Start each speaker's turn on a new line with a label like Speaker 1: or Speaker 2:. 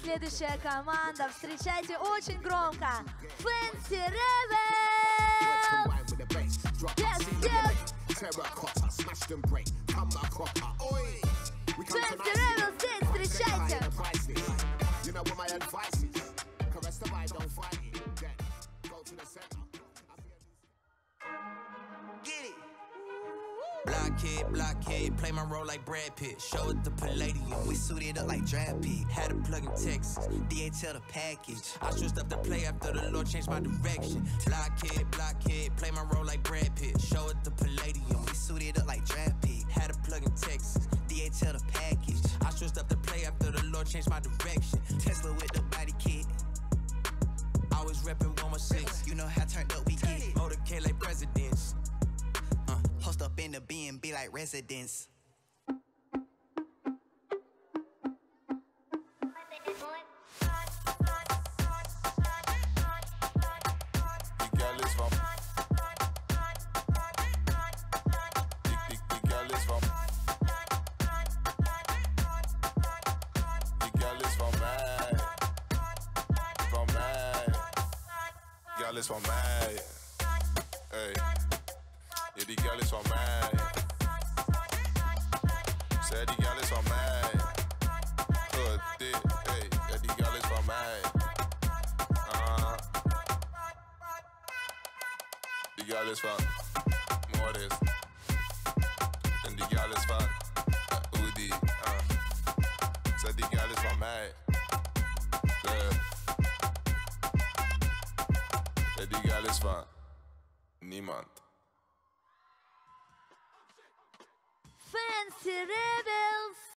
Speaker 1: следующая команда. Встречайте очень громко. Fancy Rebels! Yes, yes! Fancy Rebels здесь, встречайте!
Speaker 2: Blockhead, play my role like Brad Pitt. Show it the Palladium, we suited up like draft pick. Had a plug in Texas, DHL the package. I switched up the play after the Lord changed my direction. Blockhead, play my role like Brad Pitt. Show it the Palladium, we suited up like draft pick. Had a plug in Texas, DHL the package. I switched up the play after the Lord changed my direction. Tesla with the body kit. Always reppin' 116. You know how turned up we get. Motorcade like presidents. Post up in the B&B like residence.
Speaker 3: Is van mij, hey. Ja, die girl is van mij. Zeg, die girl is van mij. Goed, dit, hey. Ja, die girl is van mij. Die girl is van Morris. En die girl is van Udi. Zeg, die girl is van mij. Die girl is van niemand.
Speaker 1: Fancy Rebels!